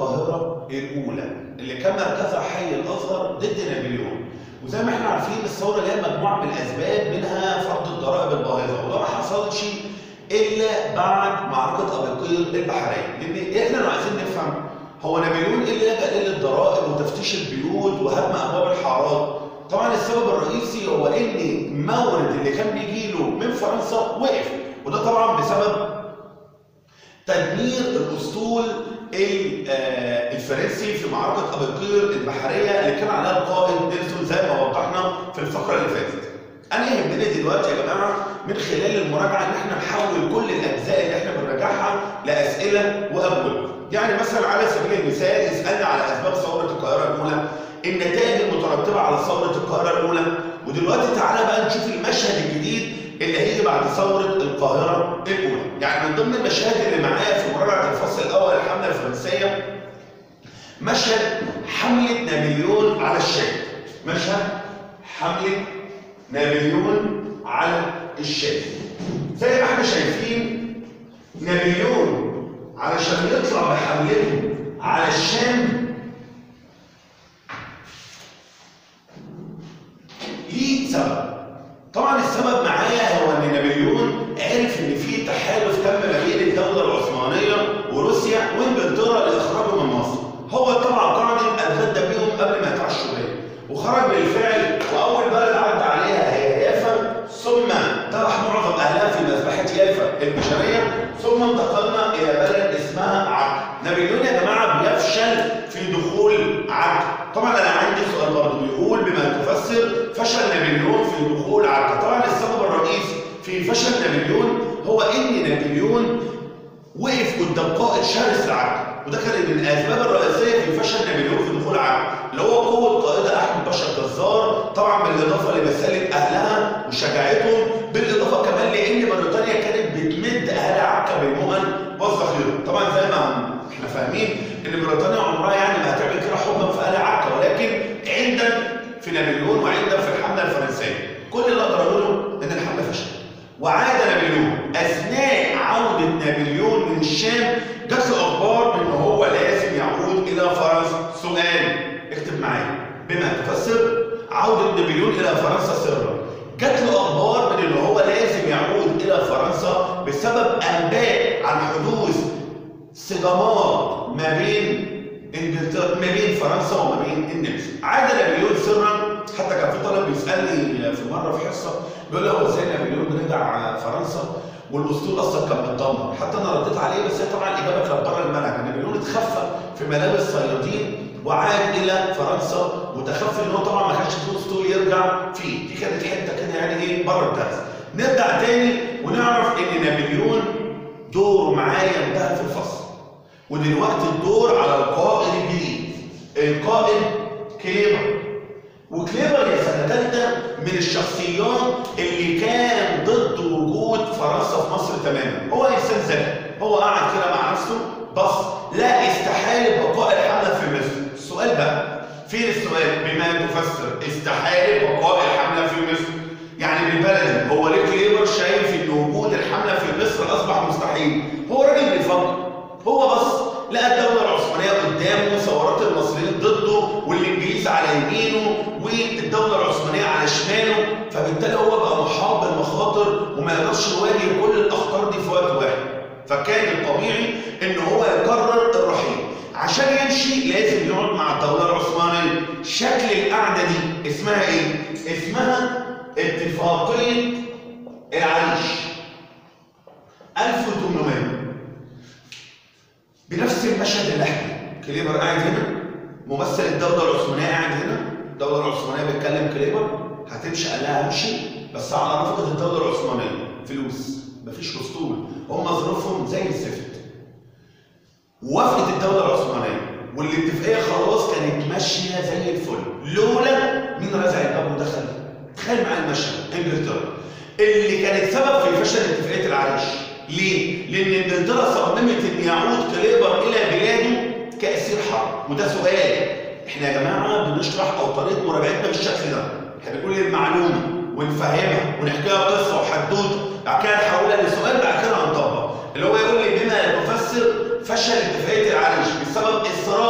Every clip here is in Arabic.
القاهرة الأولى اللي كان مركزها حي الأزهر ضد نابليون. وزي ما احنا عارفين الثورة ليها مجموعة من الأسباب، منها فرض الضرائب الباهظة، وده ما حصلش إلا بعد معركة أبيقير البحرية. لأن احنا لو عايزين نفهم هو نابليون إيه اللي لجأ للضرائب وتفتيش البيوت وهدم أبواب الحارات؟ طبعا السبب الرئيسي هو إن المورد اللي كان بيجي له من فرنسا وقف، وده طبعا بسبب تدمير الاسطول الفرنسي في معركه ابيقير البحريه اللي كان عليها القائد نيلسون زي ما وضحنا في الفقره اللي فاتت. انا يهمني دلوقتي يا جماعه من خلال المراجعه ان احنا نحول كل الاجزاء اللي احنا بنراجعها لاسئله واجوبه. يعني مثلا على سبيل المثال اسالنا على اسباب ثوره القاهره الاولى، النتائج المترتبه على ثوره القاهره الاولى. ودلوقتي تعالى بقى نشوف المشهد الجديد اللي هيجي بعد ثورة القاهرة الأولى. يعني من ضمن المشاهد اللي معايا في مراجعة الفصل الأول الحملة الفرنسية مشهد حملة نابليون على الشام. مشهد حملة نابليون على الشام. زي ما احنا شايفين نابليون علشان يطلع بحملته على الشام ليه سبب. طبعا السبب معايا هو ان نابليون عرف ان في تحالف تم ما بين الدوله العثمانيه وروسيا وانجلترا لاخراجه من مصر. هو طبعا قاعد اتغدى بيهم قبل ما يتعشوا بيه، وخرج بالفعل، واول بلد عدى عليها هي يافا، ثم ذبح معظم اهلها في مذبحه يافا البشريه، ثم انتقلنا الى بلد اسمها عكا. نابليون يا جماعه بيفشل في دخول عكا. طبعا انا عندي سؤال برضه بيقول بما تفسر فشل نابليون في دخول عكا. طبعا السبب الرئيسي في فشل نابليون هو ان نابليون وقف قدام قائد شرس لعكا، وده كان من الاسباب الرئيسيه في فشل نابليون في دخول عكا، اللي هو قوه قائدها احمد باشا الجزار، طبعا بالاضافه لمساله اهلها وشجاعتهم، بالاضافه كمان لان بريطانيا كانت بتمد اهل عكا بالمؤن والذخيره. طبعا زي ما احنا فاهمين ان بريطانيا عمرها يعني ما هتعمل كده حبا في اهل عكا، ولكن عندنا في نابليون وعندنا في الحمله الفرنسيه. كل اللي اقدر اقوله ان الحمله فشلت، وعاد نابليون. اثناء عوده نابليون من الشام جات له اخبار ان هو لازم يعود الى فرنسا. سؤال اكتب معايا بما تفسر عوده نابليون الى فرنسا سرا. جات له اخبار من ان هو لازم يعود الى فرنسا بسبب انباء عن حدوث صدامات ما بين انجلترا، ما بين فرنسا وما بين النمسا. عاد نابليون سرا. حتى كان في طالب بيسالني في مره في حصه بيقول لي هو ازاي نابليون رجع فرنسا والاسطول اصلا كان متدمر؟ حتى انا رديت عليه، بس هي طبعا الاجابه كانت بره المنهج. نابليون اتخفى في ملابس صيادين وعاد الى فرنسا، وتخفي ان هو طبعا ما كانش فيه اسطول يرجع فيه. دي كانت حته كده يعني ايه بره الدرس. نرجع تاني ونعرف ان نابليون دوره معايا انتهى في الفصل، ودلوقتي الدور على القائد الجديد، القائد كليبر. وكليبر يا سنه ثالثه من الشخصيات اللي كان ضد وجود فرنسا في مصر تماما. هو انسان ذكي، هو قعد كده مع نفسه بص لا استحاله بقاء الحمله في مصر. السؤال بقى فين السؤال؟ بما تفسر استحاله بقاء الحمله في مصر. يعني بالبلدي هو ليه كليبر شايف ان وجود الحمله في مصر اصبح مستحيل؟ هو راجل بيفكر، هو بص لقى الدولة العثمانية قدامه، ثورات المصريين ضده والإنجليز على يمينه والدولة العثمانية على شماله، فبالتالي هو بقى محاط بالمخاطر وما يقدرش يواجه كل الأخطار دي في وقت واحد. فكان الطبيعي إن هو يقرر الرحيل. عشان يمشي لازم يقعد مع الدولة العثمانية. شكل القعدة دي اسمها إيه؟ اسمها اتفاقية العريش 1800. بنفس المشهد اللي احنا كليبر قاعد هنا، ممثل الدوله العثمانيه قاعد هنا، الدوله العثمانيه بتكلم كليبر هتمشي، قال لها همشي بس على نفقه الدوله العثمانيه، فلوس، مفيش اسطول، هم ظروفهم زي الزفت. وافقت الدوله العثمانيه والاتفاقيه خلاص كانت ماشيه زي الفل، لولا مين رزع الباب ودخل؟ تخيل معايا المشهد، انجلترا اللي كانت سبب في فشل اتفاقيه العريش. ليه؟ لأن انجلترا صممت إن يعود كليبر إلى بلاده كأسير حرب، وده سؤال. إحنا يا جماعة بنشرح أو طريقة مراجعتنا بالشكل ده، إحنا بنقول المعلومة ونفهمها ونحكيها قصة وحدوته، بعد كده نحولها لسؤال، بعد كده هنطبق. اللي هو يقول لي بما تفسر فشل اتفاقية العريش بسبب إصرار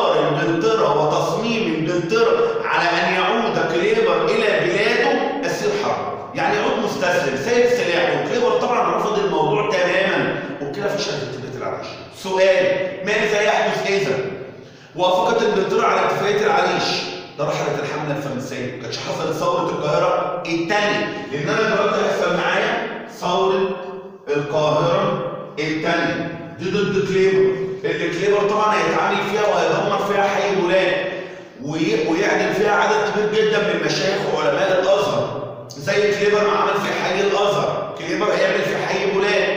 وافقت انجلترا على اتفاقيه العريش، ده رحلت الحمله الفرنسيه. ما كانتش حصلت ثوره القاهره الثانيه، لان انا دلوقتي هيحصل معايا ثوره القاهره الثانيه دي ضد كليبر. اللي كليبر طبعا هيتعامل فيها وهيدمر فيها حي بولاد، ويعدل فيها عدد كبير جدا من المشايخ وعلماء الازهر، زي كليبر ما عمل في حي الازهر، كليبر هيعمل في حي بولاد.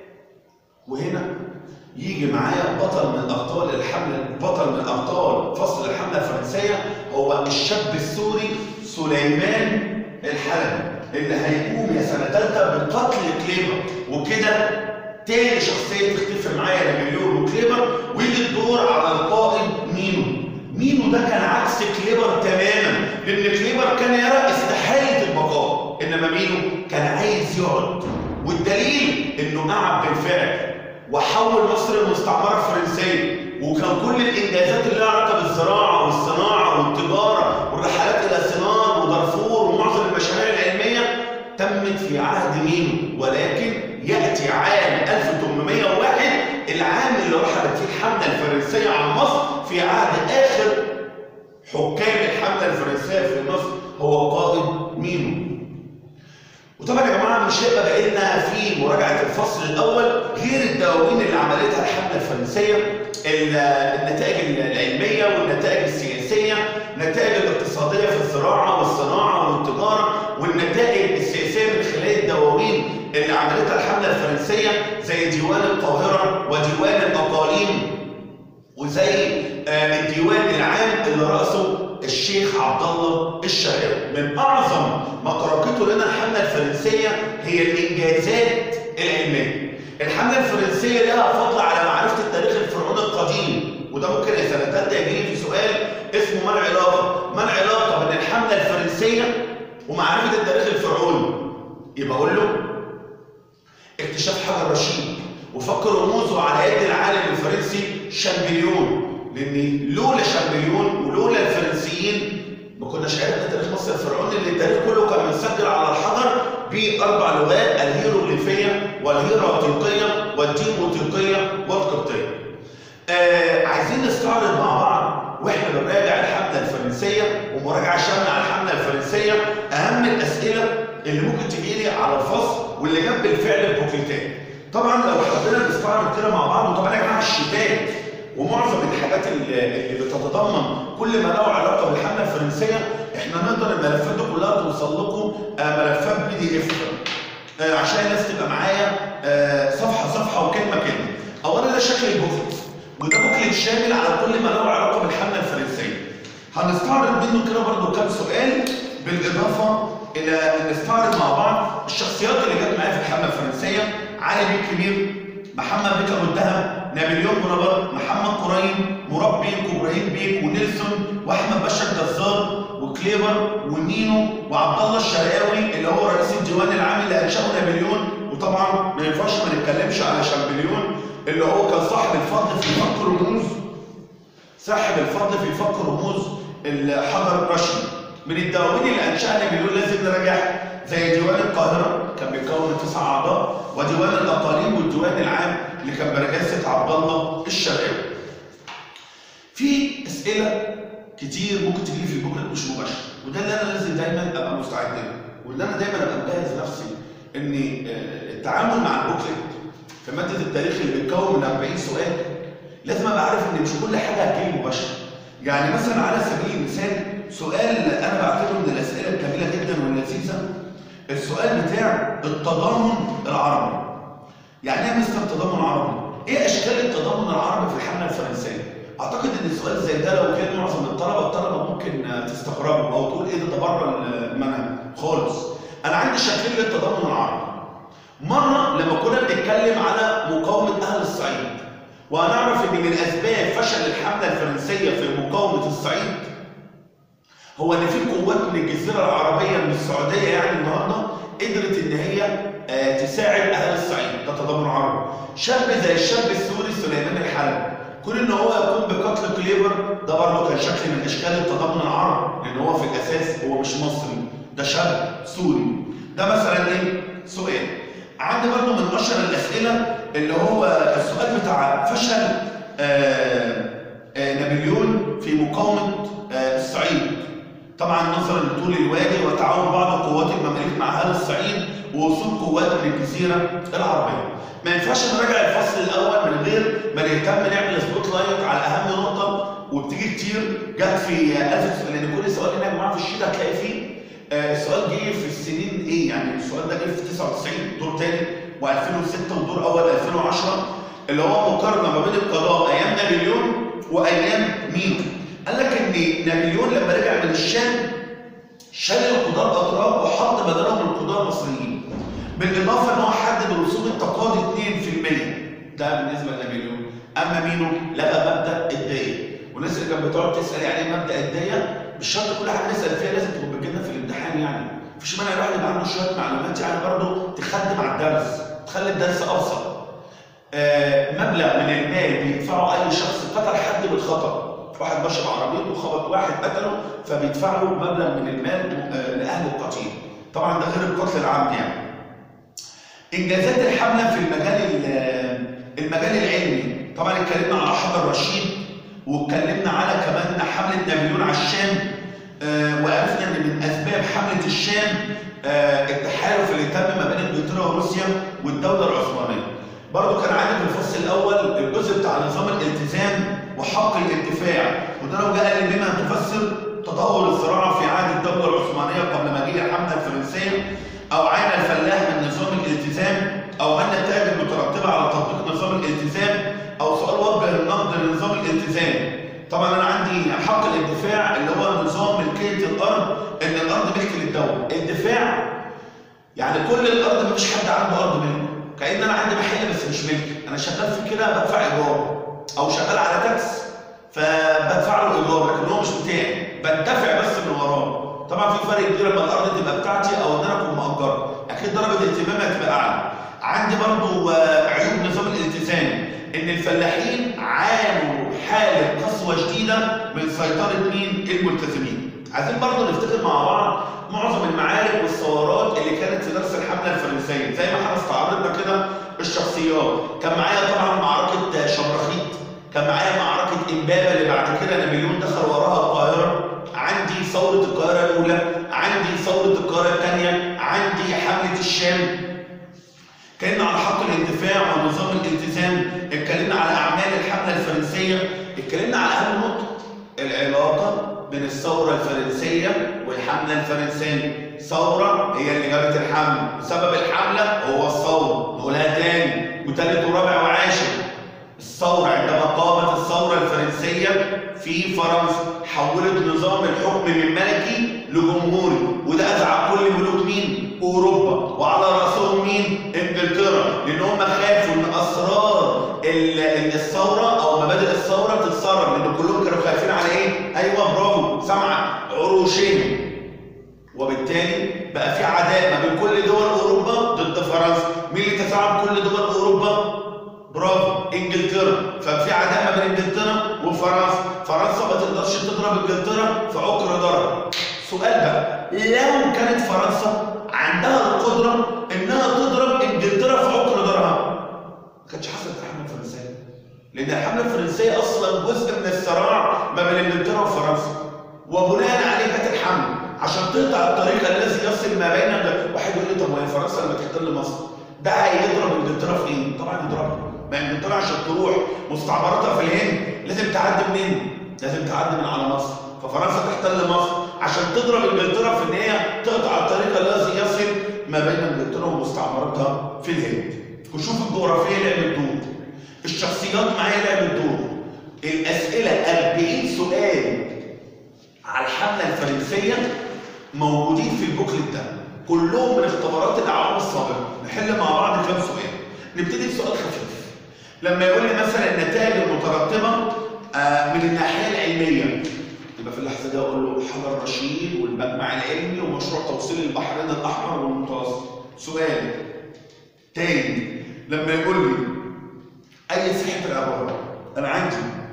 وهنا يجي معايا بطل من ابطال الحمله، بطل من ابطال فصل الحمله الفرنسيه، هو الشاب السوري سليمان الحلبي، اللي هيقوم يا سنه ثالثه بقتل كليبر. وكده تاني شخصيه تختفي معايا نابليون وكليبر، ويجي الدور على القائد مينو. مينو ده كان عكس كليبر تماما، لان كليبر كان يرى استحاله البقاء، انما مينو كان عايز يقعد. والدليل انه قعد بالفعل وحول مصر المستعمره الفرنسيه، وكان كل الانجازات اللي لها علاقه بالزراعه والصناعه والتجاره والرحلات الى سيناء ودارفور ومعظم المشاريع العلميه تمت في عهد مينو. ولكن ياتي عام 1801 العام اللي رحلت فيه الحمله الفرنسيه عن مصر في عهد اخر حكام الحمله الفرنسيه في مصر هو قائد مينو. وطبعا يا جماعه مش هيبقى باقي لنا في مراجعه الفصل الاول غير الدواوين اللي عملتها الحمله الفرنسيه، النتائج العلميه والنتائج السياسيه، النتائج الاقتصاديه في الزراعه والصناعه والتجاره، والنتائج السياسيه من خلال الدواوين اللي عملتها الحمله الفرنسيه زي ديوان القاهره وديوان الاقاليم، وزي الديوان العام اللي رأسه الشيخ عبد الله الشرقاوي. من اعظم ما تركته لنا الحمله الفرنسيه هي الانجازات العلميه. الحمله الفرنسيه لها فضل على معرفه التاريخ الفرعوني القديم، وده ممكن يا سنه ثالثه يجي لي في سؤال اسمه ما العلاقه؟ ما العلاقه بين الحمله الفرنسيه ومعرفه التاريخ الفرعوني؟ يبقى اقول له اكتشاف حجر رشيد وفك رموزه على يد العالم الفرنسي شامبليون، لان لولا شامبليون ولولا الفرنسيين ما كناش عرفنا تاريخ مصر الفرعوني، اللي التاريخ كله كان مسجل على الحجر باربع لغات: الهيروغليفيه والهيراتيقيه والديموتيقيه والقبطيه. عايزين نستعرض مع بعض واحنا بنراجع الحمله الفرنسيه ومراجعه شامله على الحمله الفرنسيه اهم الاسئله اللي ممكن تجي لي على الفصل واللي جاب بالفعل البوكليتات. طبعا لو حبينا نستعرض كده مع بعض، وطبعا يا جماعه الشتات ومعظم الحاجات اللي بتتضمن كل ما له علاقه بالحمله الفرنسيه احنا نقدر الملفات دي كلها توصل لكم ملفات PDF عشان الناس تبقى معايا صفحه صفحه وكلمه كلمه. اولا ده شكل البوكلت، وده بوكلت شامل على كل ما له علاقه بالحمله الفرنسيه. هنستعرض منه كده برضه كام سؤال، بالاضافه الى ان نستعرض مع بعض الشخصيات اللي جت معايا في الحمله الفرنسيه: علي بيك كبير، محمد بيك ابو الدهب، نابليون بونابرت، محمد قرين، مراد بيك، وابراهيم بيك، ونيلسون، واحمد باشا الجزار، وكليبر، ومينو، وعبد الله الشرقاوي اللي هو رئيس الديوان العام اللي انشاه نابليون. وطبعا ما ينفعش ما نتكلمش على شامبليون اللي هو كان صاحب الفضل في فك رموز، صاحب الفضل في فك رموز الحجر الرشيد. من الدواوين اللي انشاها نابليون لازم نراجعها زي ديوان القاهره كان بيتكون من 9 اعضاء، وديوان الاقاليم والديوان العام اللي كان برئاسه عبد الله الشرقاوي. في اسئله كتير ممكن تجي لي في البوكلت مش مباشر، وده اللي انا لازم دايما ابقى مستعد له، واللي انا دايما ابقى مجهز نفسي ان التعامل مع البوكلت في ماده التاريخ اللي بيتكون من 40 سؤال لازم ابقى عارف ان مش كل حاجه هتجيلي مباشره. يعني مثلا على سبيل المثال سؤال انا بعتبره من الاسئله الجميله جدا واللذيذه، السؤال بتاع التضامن العربي. يعني ايه يا مستر التضامن العربي؟ ايه اشكال التضامن العربي في الحمله الفرنسيه؟ اعتقد ان السؤال زي ده لو كان معظم الطلبه ممكن تستغربه او تقول ايه ده بره المنهج خالص. انا عندي شكلين للتضامن العربي. مره لما كنا بنتكلم على مقاومه اهل الصعيد، وهنعرف ان من اسباب فشل الحمله الفرنسيه في مقاومه الصعيد هو ان في قوات من الجزيره العربيه من السعوديه يعني النهارده قدرت ان هي تساعد اهل الصعيد. ده تضامن عربي. شاب زي الشاب السوري سليمان الحلبي، كون ان هو يقوم بقتل كليبر ده برضه كان شكل من اشكال التضامن العربي، لان هو في الاساس هو مش مصري، ده شاب سوري. ده مثلا ايه؟ سؤال. عندي برضه من اشهر الاسئله اللي هو السؤال بتاع فشل نابليون لمقاومة الصعيد. طبعا نظرا لطول الوادي وتعاون بعض قوات المماليك مع اهل الصعيد ووصول قوات من الجزيره العربيه. ما ينفعش نراجع الفصل الاول من غير ما نهتم نعمل سبوت لايت على اهم نقطه وبتيجي كتير جت في لان كل سؤال هنا يا جماعه في الشيت هتلاقي فيه السؤال جه في السنين ايه؟ يعني السؤال ده جه في 99 دور تاني و2006 ودور اول 2010 اللي هو مقارنه ما بين القضاء ايام نابليون وايام مينو. قال لك ان نابليون لما رجع من الشام شال القضاة الاتراك وحط بدلهم القضاة المصريين. بالاضافه ان هو حدد رسوم التقاضي 2%. ده بالنسبه لنابليون. اما مينو لغى مبدا الديه. والناس اللي كانت بتقعد تسال يعني ايه مبدا الديه مش شرط كل حاجه نسال فيها لازم تبقى بتجيلنا في الامتحان يعني. مفيش مانع الواحد يبقى عنده شويه معلومات يعني برضه تخدم على الدرس، تخلي الدرس ابسط. مبلغ من المال بيدفعه اي شخص قتل حد بالخطا. واحد ماشي بعربيته وخبط واحد قتله فبيدفع له مبلغ من المال لاهل القتيل. طبعا ده غير القتل العمد يعني. انجازات الحمله في المجال العلمي. طبعا اتكلمنا على حجر رشيد واتكلمنا على كمان حمله نابليون على الشام. وعرفنا ان من اسباب حمله الشام التحالف اللي تم ما بين انجلترا وروسيا والدوله العثمانيه. برضه كان عندي في الفصل الاول الجزء بتاع نظام الالتزام وحق الانتفاع، وده لو جاء لي بما تفسر تطور الزراعه في عهد الدوله العثمانيه قبل مجيء الحمله الفرنسيه، او عانى الفلاح من نظام الالتزام، او ما النتائج المترتبه على تطبيق نظام الالتزام، او سؤال وجه النقد لنظام الالتزام. طبعا انا عندي حق الانتفاع اللي هو نظام ملكيه الارض، ان الارض ملك للدوله. الدفاع يعني كل الارض مفيش حد عنده ارض ملكه، كأن انا عندي محل بس مش ملكي، انا شغال في كده بدفع ايجار او شغال على تاكس فبدفع له ايجار لكن هو مش بتاعي، بدفع بس من وراه. طبعا في فرق كبير لما الارض تبقى بتاعتي او ان انا اكون مأجرها، اكيد درجه اهتمامي هتبقى اعلى. عندي برضو عيوب نظام الالتزام ان الفلاحين عانوا حاله قسوه شديده من سيطره مين؟ الملتزمين. عايزين برضو نفتكر مع بعض معظم المعارك والثورات اللي كانت في درس الحمله الفرنسيه، زي ما احنا استعرضنا كده الشخصيات. كان معايا طبعا معركه شبرخيت، كان معايا معركه امبابه اللي بعد كده نابليون دخل وراها القاهره، عندي ثوره القاهره الاولى، عندي ثوره القاهره الثانيه، عندي حمله الشام. اتكلمنا على حق الانتفاع ونظام الالتزام، اتكلمنا على اعمال الحمله الفرنسيه، اتكلمنا على اهم نقطه العلاقه بين الثوره الفرنسيه والحمله الفرنسيه. ثوره هي اللي جابت الحمله، سبب الحمله هو الثوره، نقولها تاني وثالث ورابع وعاشر. الثوره عندما قامت الثوره الفرنسيه في فرنسا حولت نظام الحكم من ملكي لجمهوري، وده ازعج كل ملوك مين؟ اوروبا، وعلى راسهم مين؟ انجلترا، لان هم خافوا ان اسرار الثوره او مبادئ الثوره تتسرب، لان كلهم كانوا خايفين على ايه؟ ايوه برافو سامعه، عروشهم. وبالتالي بقى في عداء ما بين كل دول اوروبا ضد فرنسا. مين اللي تفاعل كل دول اوروبا؟ برافو انجلترا. ففي عداء ما بين انجلترا وفرنسا، فرنسا ما تقدرش تضرب انجلترا في عقر ضرر. سؤال بقى، لو كانت فرنسا عندها القدره انها تضرب انجلترا في عقر ضررها ما كانتش حصلت الحمله الفرنسيه، لان الحمله الفرنسيه اصلا جزء من الصراع ما بين انجلترا وفرنسا، وبناء عليه كانت الحمله عشان تقطع الطريق الذي يصل ما بين. واحد يقول لي طب ما هي فرنسا لما تحتل مصر ده هيضرب انجلترا في ايه؟ طبعا يضربها. ما انجلترا عشان تروح مستعمراتها في الهند لازم تعدي منين؟ لازم تعدي من على مصر، ففرنسا تحتل مصر عشان تضرب انجلترا في ان هي تقطع الطريق الذي يصل ما بين انجلترا ومستعمراتها في الهند. وشوف الجغرافيه لعبت دور، الشخصيات معايا لعبت دور، الاسئله 40 سؤال على الحمله الفرنسيه موجودين في البوكلت ده، كلهم من اختبارات الاعوام السابقه. نحل مع بعض كام سؤال. نبتدي بسؤال خفيف. لما يقول لي مثلا النتائج المترتبه من الناحيه العلميه، يبقى في اللحظه دي اقول له حجر رشيد والمجمع العلمي ومشروع توصيل البحرين الاحمر والمتوسط. سؤال تاني لما يقول لي اي صحه العباره، انا عندي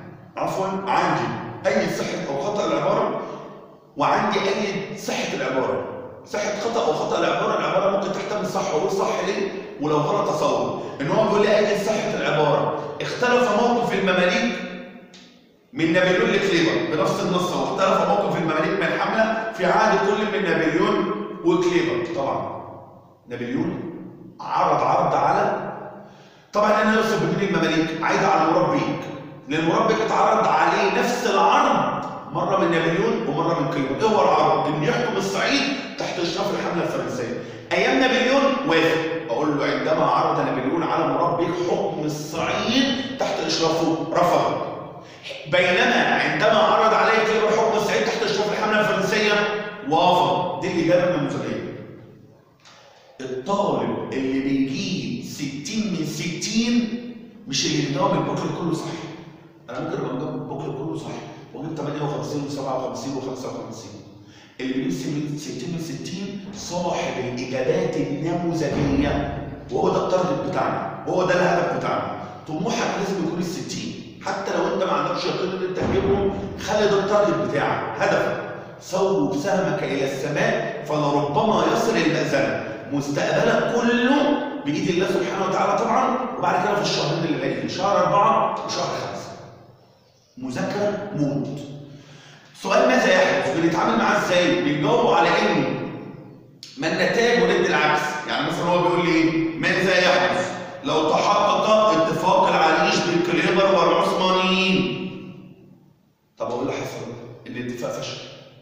اي صحه او خطا العباره وعندي اي صحه العباره. صحه خطا او خطا العباره ممكن تحتمل صح واقول صح ليه؟ ولو غلط اصور. ان هو بيقول لي اي صحه العباره. اختلف موقف المماليك من نابليون لكليبر بنفس النص، واختلف موقف المماليك من الحمله في عهد كل من نابليون وكليبر. طبعا نابليون عرض على، طبعا انا يوصف بين المماليك عايده على مربيك، لان مربيك اتعرض عليه نفس العرض مره من نابليون ومره من كليبر. ايه هو العرض؟ انه يحكم الصعيد تحت اشراف الحمله الفرنسيه. ايام نابليون وافق، اقول له عندما عرض نابليون على مربيك حكم الصعيد تحت اشرافه رفض. بينما عندما عرض عليه كليبر حكم الصعيد تحت اشراف الحمله الفرنسيه وافق. دي الاجابه النموذجيه. الطالب اللي بيجيب 60 من 60 مش اللي بيجاوب البوكلت كله صح. انا ممكن ابقى مجاوب البوكلت كله صح واجيب 58 و57 و55. اللي بيجيب 60 من 60 صاحب الاجابات النموذجيه، وهو ده التارجت بتاعنا وهو ده الهدف بتاعنا. طموحك لازم يكون ال 60، حتى لو انت ما عندكش يقين ان انت تجيبهم، خلي ده التارجت بتاعك، هدفك. صوب سهمك الى السماء فلربما يصل المأذنه. مستقبلك كله بايد الله سبحانه وتعالى طبعا، وبعد كده في الشهرين اللي باقيين، شهر 4 وشهر 5. مذاكره موت. سؤال ماذا يحدث؟ بنتعامل معاه ازاي؟ بنجاوب على انه ما النتائج وند العكس. يعني مثلا هو بيقول لي ايه؟ ماذا يحدث لو تحقق اتفاق العريش بين كليبر والعثمانيين؟ طب اقول اللي حصل الاتفاق فشل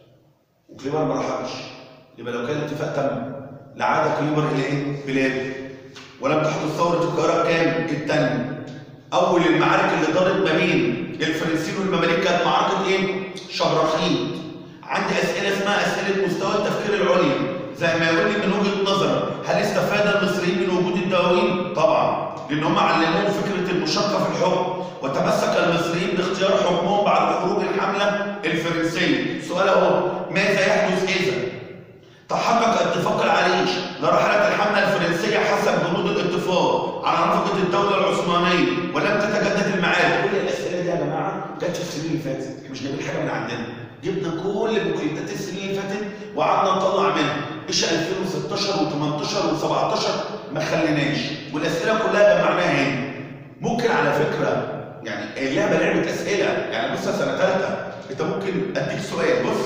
وكليبر ما راحش، يبقى لو كان الاتفاق تم لعاد كليبر الى ايه؟ بلاده. ولم تحدث ثوره القاهره كام؟ الثانيه. اول المعارك اللي دارت ما بين الفرنسيين والمماليك كانت معركه ايه؟ شبرخيت. عندي اسئله اسمها اسئله مستوى التفكير العليا، زي ما يقول لي من وجهه نظرك هل استفاد المصريين من وجود الدواوين؟ طبعا، لان هم علموهم فكره المشاركه في الحكم، وتمسك المصريين باختيار حكمهم بعد خروج الحمله الفرنسيه. سؤال اهو، ماذا يحدث اذا تحقق اتفاق العريش لرحلة الحملة الفرنسية حسب بنود الاتفاق على نفقة الدولة العثمانية ولم تتجدد المعارك؟ كل الأسئلة دي يا جماعة جت في السنين اللي فاتت، احنا مش جايبين حاجة من عندنا. جبنا كل بوكليتات السنين اللي فاتت وقعدنا نطلع منها. ايش 2016 و18 و17 ما خليناش، والأسئلة كلها جمعناها هنا. ممكن على فكرة يعني اللعبة لعبة أسئلة، يعني بص سنة ثالثة أنت ممكن أديك سؤال، بص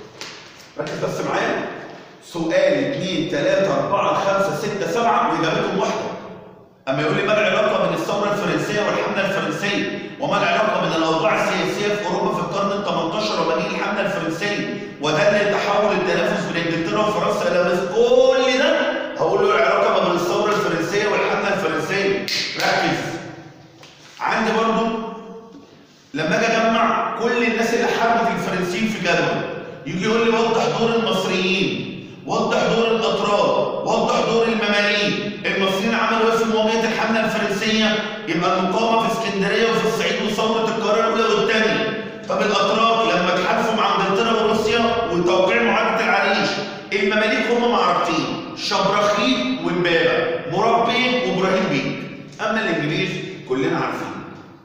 ركز بس معايا. سؤال 2 3 4 5 6 7 واجابتهم واحده. اما يقول لي ما العلاقه بين الثوره الفرنسيه والحمله الفرنسيه؟ وما العلاقه بين الاوضاع السياسيه في اوروبا في القرن ال 18 وبنين الحمله الفرنسيه؟ ودلل تحول التنافس بين انجلترا وفرنسا الى مصر. كل ده هقول له العلاقه ما بين الثوره الفرنسيه والحمله الفرنسيه. ركز. عندي برضو لما اجي اجمع كل الناس اللي حاربت الفرنسيين في جدول، يجي يقول لي وضح دور المصريين، وضح دور الاتراك، وضح دور المماليك. المصريين عملوا ايه في مواجهه الحمله الفرنسيه؟ يبقى المقاومه في اسكندريه وفي الصعيد وثوره القاهره الاولى والثانيه. طب الاتراك لما اتحالفوا مع انجلترا وروسيا وتوقيع معاهده العريش. المماليك هم معركتين، شبرخيت وامبابه، مربيك وابراهيم بيك. اما الانجليز كلنا عارفين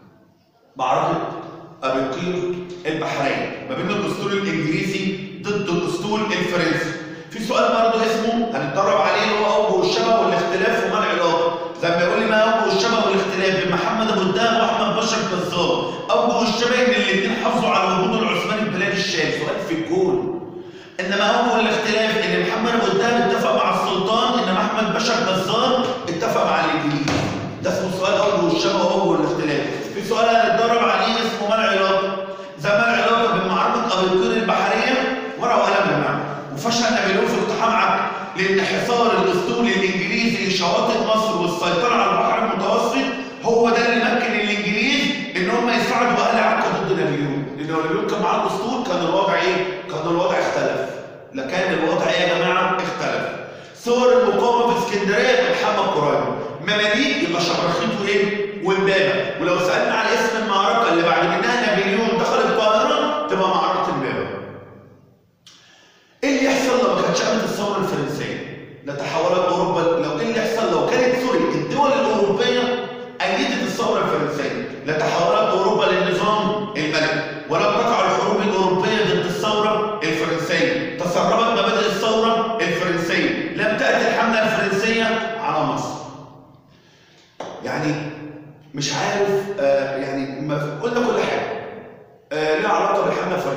معركه ابيقير البحريه ما بين الاسطول الانجليزي ضد الاسطول الفرنسي. في سؤال برضه اسمه هنتدرب عليه اللي هو اوجه الشبه والاختلاف وما العلاقه. زي ما يقول لي ما اوجه الشبه والاختلاف بين محمد ابو الدهب واحمد بشر كذاب. اوجه الشبه ان الاثنين حافظوا على وجود العثماني في بلاد الشام، سؤال في الجول. انما اوجه الاختلاف ان محمد ابو الدهب اتفق مع السلطان، انما احمد بشر كذاب اتفق مع الانجليز. ده اسمه سؤال اوجه الشبه واوجه الاختلاف. في سؤال هنتدرب عليه اسمه ما العلاقه. زي ما العلاقه بين معركه ابيقير البحريه ورقه وقلم يا جماعه. وفشل نابليون في اقتحام عكا لان حصار الاسطول الانجليزي لشواطئ مصر والسيطره على البحر المتوسط هو ده اللي مكن الانجليز ان هم يساعدوا اهل عكا ضد نابليون. لان نابليون كان معاه الاسطول كان الوضع ايه؟ كان الوضع اختلف. لكان الوضع ايه يا جماعه؟ اختلف. صور المقاومه في اسكندريه محمد قريب. مماليك يبقى شبرخيت وايه؟ وامبابه. ولو سالنا على اسم المعركه اللي بعد منها نابليون دخل القاهره تبقى معركه امبابه. ايه اللي يحصل لو ما كانتش قامت الثوره الفرنسيه؟ لتحولت اوروبا. لو ايه اللي يحصل لو كانت الدول الاوروبيه ايدت الثوره الفرنسيه؟ لتحولت اوروبا للنظام الملكي، ولم تقع الحروب الاوروبيه ضد الثوره الفرنسيه، تسربت مبادئ الثوره الفرنسيه، لم تاتي الحمله الفرنسيه على مصر. يعني مش عارف يعني قلنا كل حاجه.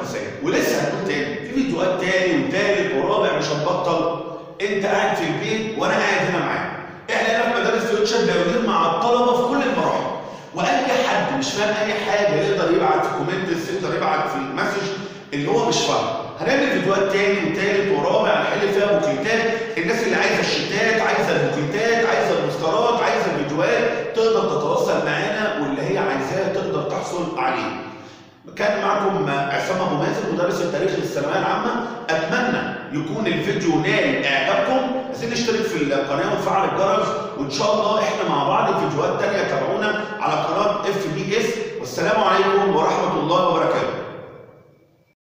الدراسيه. ولسه هنقول تاني في فيديوهات تاني وتالت ورابع مش هنبطل. انت قاعد في البيت وانا قاعد هنا معاك. احنا هنا في مدارس فيوتشر بندير مع الطلبه في كل المراحل. واي حد مش فاهم اي حاجه يقدر يبعت في كومنتس، يقدر يبعت في المسج اللي هو مش فاهم. هنعمل فيديوهات تاني وتالت ورابع نحل فيها بوكليتات. الناس اللي عايزه الشيتات، عايزه البوكليتات، عايزه البوسترات، عايزه الفيديوهات، تقدر تتواصل معانا واللي هي عايزاه تقدر تحصل عليه. كان معكم عصام ابو مازن مدرس التاريخ للثانويه العامه. اتمنى يكون الفيديو نال اعجابكم. عايزين نشترك في القناه ونفعل الجرس، وان شاء الله احنا مع بعض في فيديوهات تانيه. تابعونا على قناه FBS. والسلام عليكم ورحمه الله وبركاته.